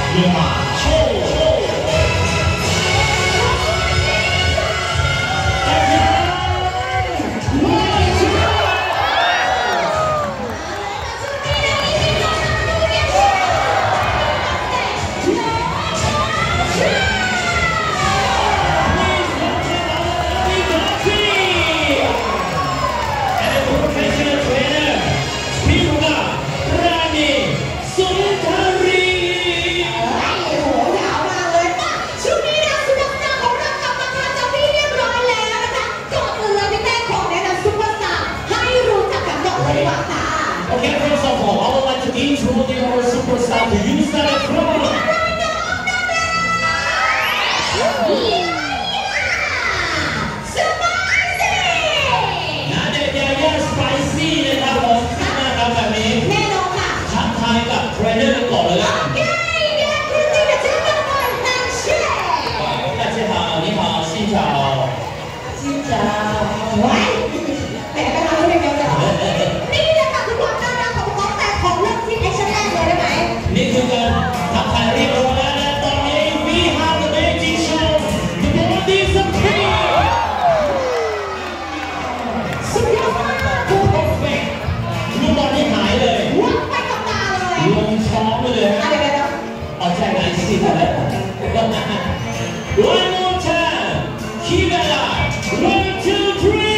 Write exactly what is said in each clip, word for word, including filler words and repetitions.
野马臭。Okay, first of all, I would like to introduce our superstar to you, Sarah Crow. Spicy! นะเด็กๆเนี่ย spicy นะครับผมขึ้นมาทำแบบนี้แน่นอนค่ะทักทายกับเทรนเนอร์กันก่อนเลยโอเคเดี๋ยวคุณจะจะจะต้องมานั่งเชียร์大家好你好新潮新潮喂แต่ก็ทำได้ยังไงนี่แหละค่ะคือความน่ารักของน้องแต่ของเรื่องที่แอคชั่นแรกเลยได้ไหมนี่คือการทักทายเรียบร้อยแล้วและตอนนี้ we have the magic show the body is a king สุดยอดมากคือ perfect ลูกบอลนี่หายเลยวัดไปกับตาเลยลงท้องไปเลยฮะอะไรกันเนาะเอาใจไหนสิท่าน one more time keep it alive one two three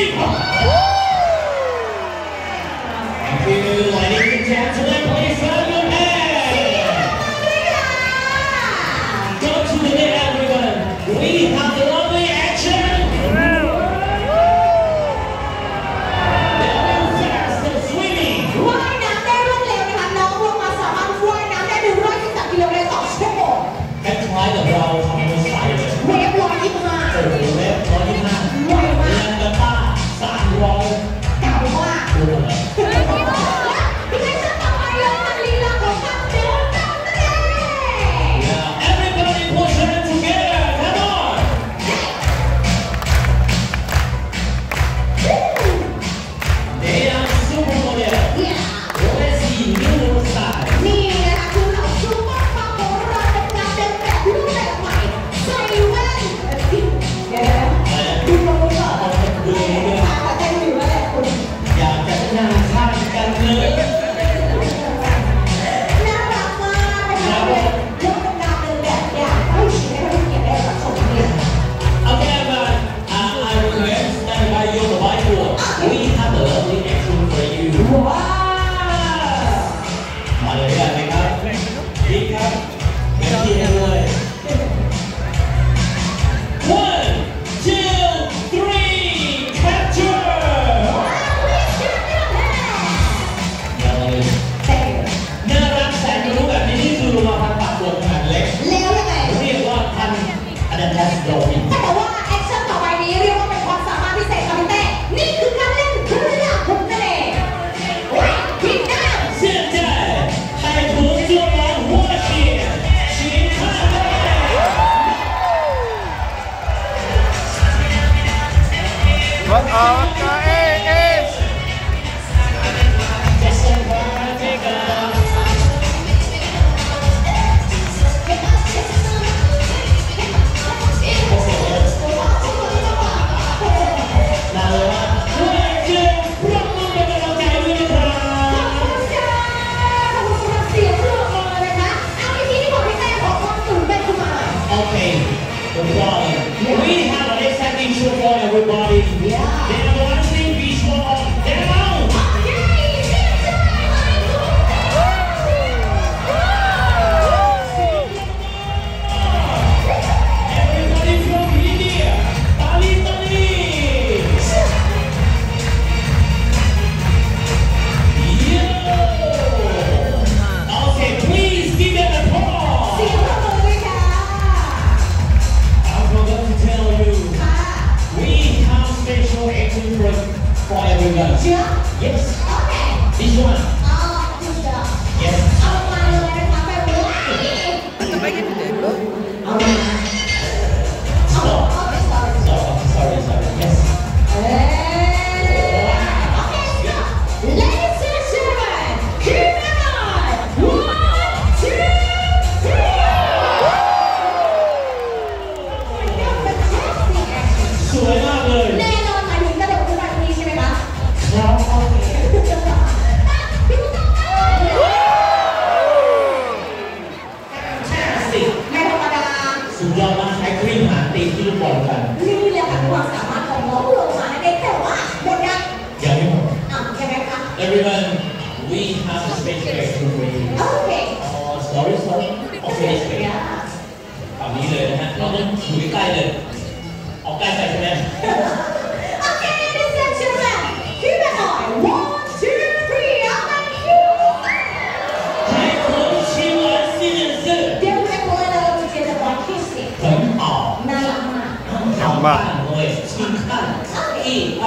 Thank you, ladies and gentlemen, please clap your hands. Go to the net, everyone. We have the lovely action. Very fast and swimming. ว่ายน้ำได้รวดเร็วนะคะน้องลงมาสามารถว่ายน้ำได้หนึ่งร้อยสิบสามกิโลเมตรต่อชั่วโมงคล้ายๆกับเราทำบนสายเลยเวฟร้อยยี่สิบห้าเออเวฟร้อยยี่สิบห้าไวมากแรงกระต้าสามร้อยเก่ามาก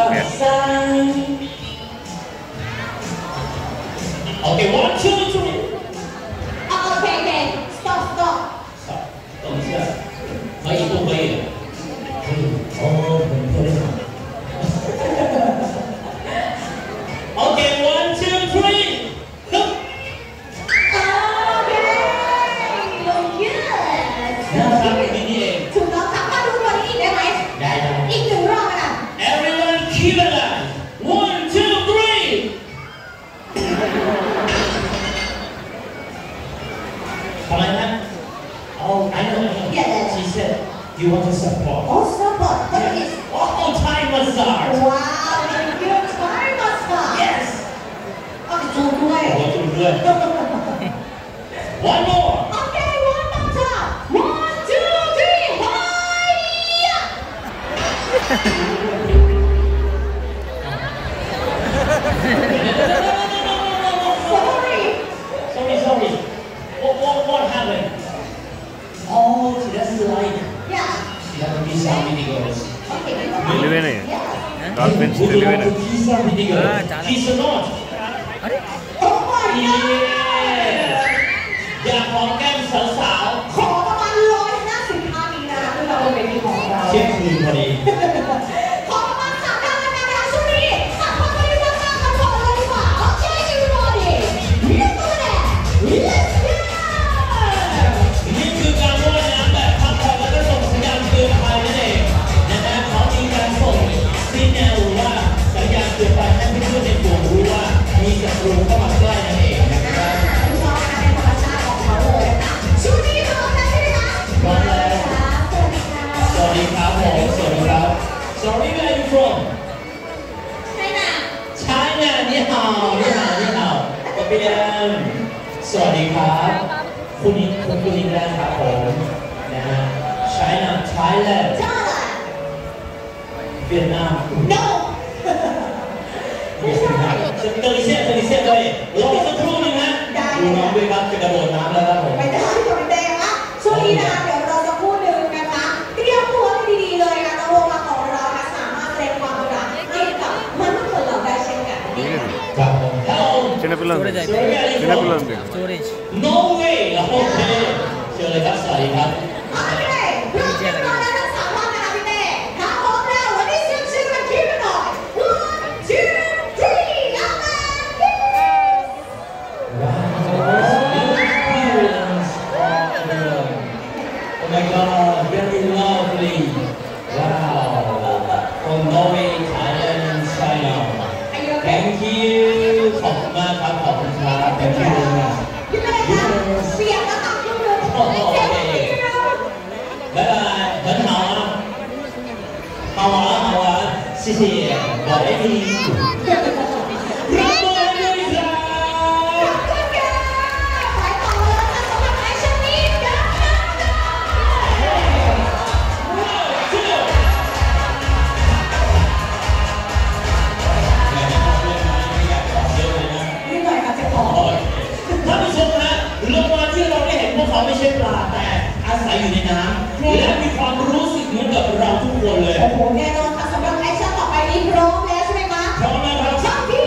sign. Okay, one, two, three. Okay, okay. Stop, stop. Stop. 等一下，可以不可以？可以。哦，很漂亮。Okay, one, two, three. Look. Okay. Look good. นะครับนี่เองถูกต้องค่ะมาดูตัวนี้อีกได้ไหมได้ได้อีกหนึ่งรอบกัน Everyone keep it up. One, two, three. ทำไมนะ Oh, I know. I know. Yeah. She said you want to support. Oh, support. What is? Oh, Thai massage. Wow, very good. Thai massage. Yes. เอาไปจูบด้วยโอ้จุดด้วย One more. Okay, one more time. One, two, three. Hiya. Sorry. Sorry, sorry. What, what, what happened? Oh, she doesn't like. Yeah. She doesn't miss some videos. Okay. తెలివే నే Yeah. Dolphins Would you తెలివే like నే to kiss some videos? Ah, chala. Kiss or not? Oh my god. Yeah. อยากหอมแก้มสาวขอประมาณร้อยห้าสิบท่านี้นะที่เราเป็นที่ของเราๆเที่ยงคืนพอดีขอประมาณสามท่าแล้วกันนะคะช่วงนี้สัมภาษณ์บริษัทงานกันก่อนเลยดีกว่า Okay, everybody. Let's do that. Let's go. นี่คือการว่ายน้ำแบบพักผ่อนแล้วก็ส่งสัญญาณเตือนภัยนั่นเองนะฮะเขามีการส่งซีแนลหรือว่าสัญญาณเตือนภัยให้เพื่อนๆในกลุ่มรู้ว่ามีศัตรูเข้ามาใกล้นั่นเองนะครับทุกคนนะคะเป็นธรรมชาติของเขาเลยนะคะช่วงนี้พร้อมแล้วใช่ไหมคะพร้อมแล้วสวัสดีค่ะสวัสดีครับผมสวัสดีครับ Sorry where are you from ใช่น่ะ China นี่ฮาวนี่ฮาวนี่ฮาวโอเปียนสวัสดีครับคุณนิคุณคุณนินนะครับผมนะฮะ China Thailand จ้าเวียดนาม No ไม่ใช่เตอร์ลิเซียเตอร์ลิเซียเลยรอสักครู่นึงนะดูน้องด้วยครับจะกระโดดน้ำแล้วครับผมไปได้ที่ตัวเป็นแดงนะช่วงนี้นะคะเดี๋ยวเราจะพูดหนึ่งนะคะเตรียมตัวให้ดีๆเลยนะน้องโรมาของเรานะคะสามารถแสดงความรักให้กับมันทุกคนเราได้เช่นกันนี่ค่ะครับผม Hello చిన్నపిల్ల ఉంది Storage చిన్నపిల్ల ఉంది storage No way โอเคเชิญเลยครับสวัสดีครับโอเคพร้อมกันแล้วทั้งสามท่านนะคะพี่เต้ถ้าพร้อมแล้ววันนี้เสียงเชียร์กันคิดกันหน่อย one two three แล้วมา Oh my god, very lovely. Wow. From Norway, Thailand, and China. อายุเ Thank you. ขอบคุณมากครับ ขอบคุณครับ Thank you very much. พี่เต้คะเสียงแล้วค่ะยกมือเสียงแบบนี้นะ拜拜，很好啊。好玩好玩，谢谢，我爱你。让我们一起。 ขอบคุณค่ะไปต่อเลยนะคะสำหรับไอชันนี้กันนะคะ นิดหน่อยค่ะเจะของท่านผู้ชมฮะโลมาที่เราได้เห็นพวกเขาไม่ใช่ปลาแต่อาศัยอยู่ในน้ำและมีความรู้สึกเหมือนกับเราทุกคนเลยโอ้โหแน่นอนค่ะสำหรับไอชันต่อไปนี้พร้อมแล้วใช่ไหมคะพร้อมแล้วครับช่างพี่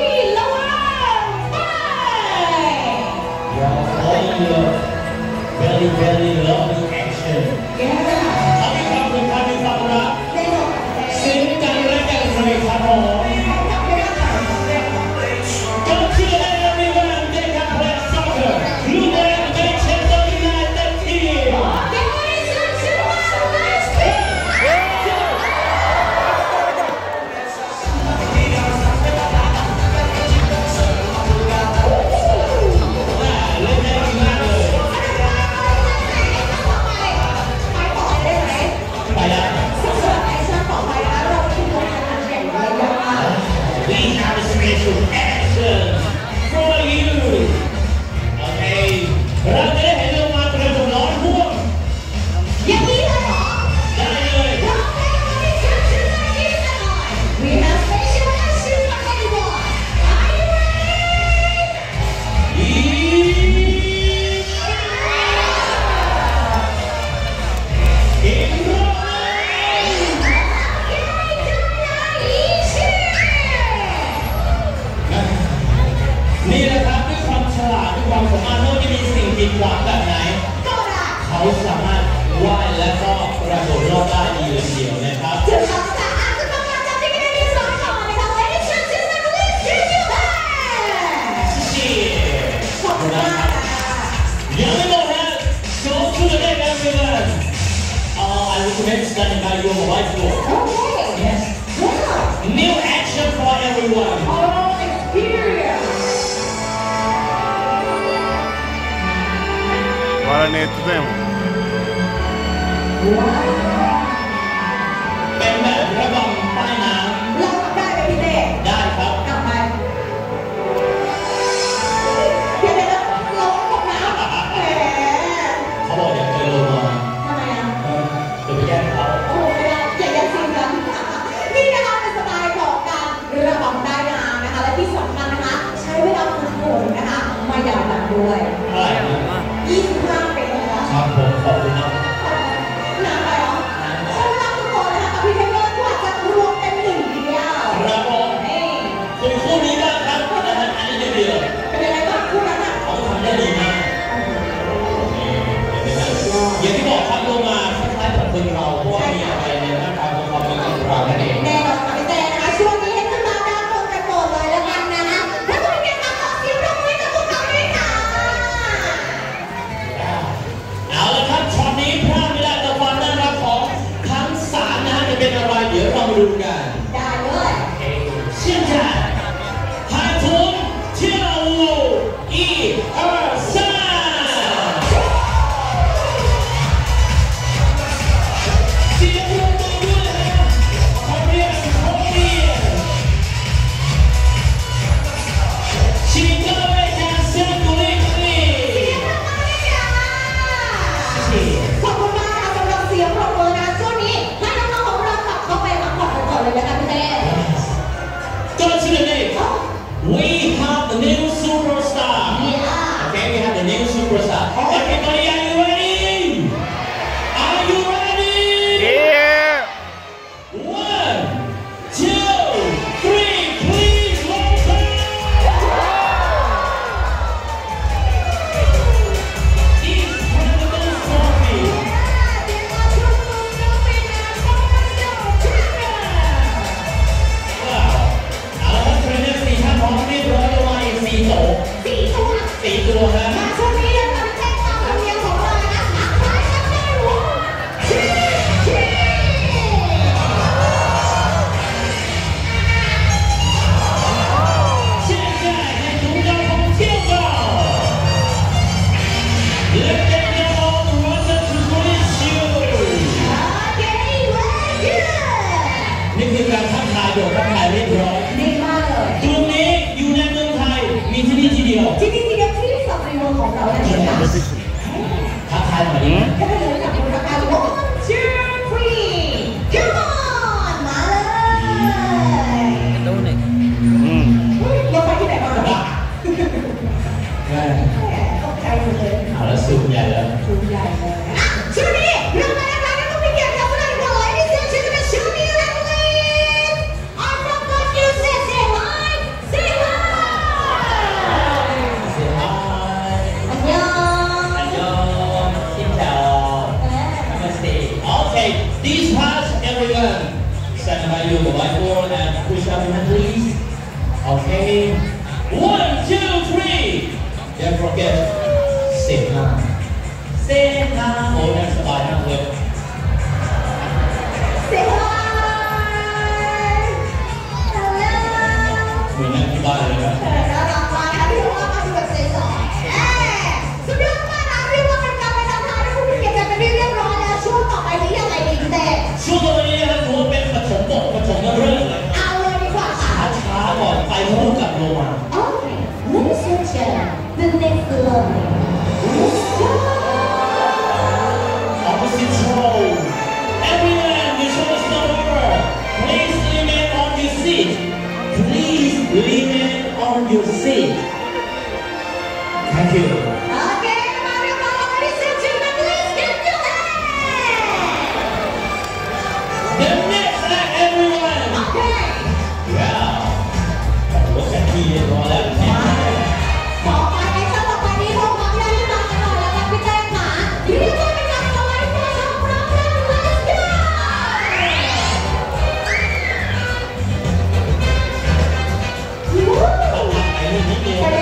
everyone. Oh, experience. వాళ్ళని ఎత్తుతాము. เป็นแบบระบำใต้น้ำเราทำได้ไหมพี่เต้ได้ครับกลับไปเดี๋ยวเดี๋ยวเราตกน้ำแหมเขาบอกอยากเจอโลมาทำไมอ่ะเออเดี๋ยวไปแย่งเขาโอ้โหไม่ได้อย่าอย่าซีนกันนี่นะคะเป็นสไตล์ของการระบำใต้น้ำนะคะและที่สำคัญนะคะใช้เวลาฝึกฝนนะคะไม่ยาวนานด้วยเท่าไหร่นะยี่สิบห้าปีนะคะครับผมขอบคุณครับนานไปเหรอใช้เวลาฝึกฝนนะคะกับพี่เทนเนอร์กว่าจะรวมเป็นหนึ่งเดียวครับผมนี่คุณคู่นี้บ้างครับนะฮะอันนี้เดียวเป็นยังไงบ้างคู่นั้นอ่ะเขาทำได้ดีมากอย่างที่บอกครับโลมาคล้ายๆกับคนเราเพราะว่ามีอะไรในร่างกายของเขาเป็นของเรานั่นเองแน่นอนค่ะพี่เต้นะคะช่วงนี้ให้ขึ้นมาด้านบนกันก่อนเลยแล้วกันนะคะแล้วก็เป็นการขอเสียงปรบมือให้กับพวกเขาด้วยค่ะเอาละครับช็อตนี้พลาดไม่ได้แต่ความน่ารักของทั้งสามนะฮะจะเป็นอะไรเดี๋ยวเรามาดูกันได้เลย现在孩童跳舞一二三เสียงปรบมือด้วยนะครับขอบคุณขอบคุณ请各位掌声鼓励鼓励谢谢ขอบคุณมากค่ะสำหรับเสียงปรบมือนะช่วงนี้ให้น้องๆของเรากลับเข้าไปพักผ่อนกันก่อนเลยนะคะพี่เต้ Go to the next. We have the new superstar. Yeah. Okay, we have the new superstar. Everybody, are you ready? Are you ready? เย้ One, two, three, please welcome. Each President's Trophy. Wow. เอาละครับเทรนเนอร์สี่ท่านพร้อมเรียบร้อยแล้วมาอีกสี่โต๊ะสี่ตัวสี่ตัวครับมาช่วงนี้เราจะแจ้งความธรรมเนียมของเรานะคะทักทายกันได้หรือชี้ชี้现在在主高空跳高 Let them know what to police you โอเคเว้ยเย้นี่คือการทักทายโดยทักทายเรียบร้อยดีมากเลยกลุ่มนี้อยู่ในเมืองไทยมีที่นี่ที่เดียวที่นี่ที่เดียวที่สตรีมของเรานั่นเองค่ะทักทายหน่อยดีไหมก็ไปเลยกับคุณราคาทุกคน two three come on มาเลยอืมเฮ้ยเราไปที่ไหนมาบ้างแม่ตกใจหมดเลยเอาแล้วสูงใหญ่แล้วชุดใหญ่เลยอ่ะช่วงนี้เรามานะคะก็ต้องมีเกียรติกับผู้นำของเราที่เสียชื่อเป็นชูมีและลีน I'm from the new say say hi say hi เสียหายอันยองอันยองชินเจ้า Namaste. Okay, these parts, everyone. Stand by you, the whiteboard, and push up your hand, please. Okay. One, two, three. Don't forget. Sit down. Sit down. Oh, that's the bottom lip. say hi hello เหมือนนั่งที่บ้านเลยนะน่ารักมากนะพี่ว่ามาดูแบบเซสองเอ๊ะสุดยอดมากนะพี่ว่าเป็นการไปทำงานที่คุณเกียรติกันเป็นที่เรียบร้อยแล้วช่วงต่อไปนี้ยังไงดีพี่เต้ช่วงตอนนี้นะครับถือว่าเป็นปฐมบทปฐมเรื่องเลยเอาเลยดีกว่าค่ะช้าๆก่อนไปพร้อมกับโลมา Okay, ladies and gentlemen, the next level. Let's go. Opposite row. Everyone, the show is not over. Please remain on your seat. Please remain on your seat. Thank you. Okay, Mario, ladies and gentlemen, let's get to it. The next act, everyone. Okay. Yeah. Look at me, all that. ต่อไปในช่วงต่อไปนี้พวกเราจะได้มากันหน่อยแล้วกันพี่เต้ค่ะเรียกว่าเป็นการเอาไว้เพื่อชมพร้อมกัน Let's go. ต้องทำไอ้นี่นิดเดียว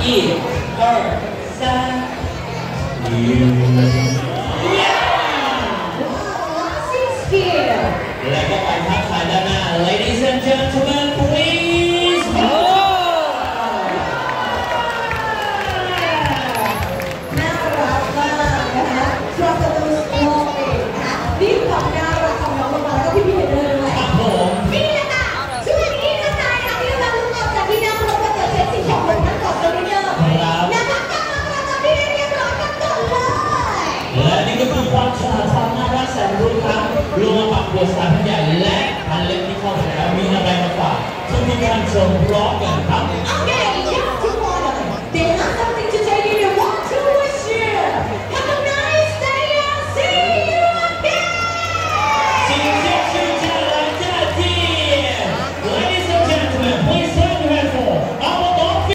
อีเออซาและก็ไปทักทายด้านหน้า ladies and gentlemen please น่ารักมากนะคะทรัพย์ตัวโลกเองนะคะนี่ของน่ารักของน้องมาแล้วก็พี่พี่เดินเลยครับผมนี่แหละค่ะช่วงนี้ท่านนายค่ะที่เราลุกออกจากที่นั่งรถมาเจอเช็คสิ่งของของท่านก่อนเลยเนอะนะคะกลับมาประจำที่เรียบร้อยกันก่อนเลยและนี่ก็คือความฉลาดความน่ารักแสนรู้ครับรวมกับตัวสารพันใหญ่และพันเล็กที่เข้าไปแล้วมีอะไรมาฝากทุกท่านชมพร้อมกันครับ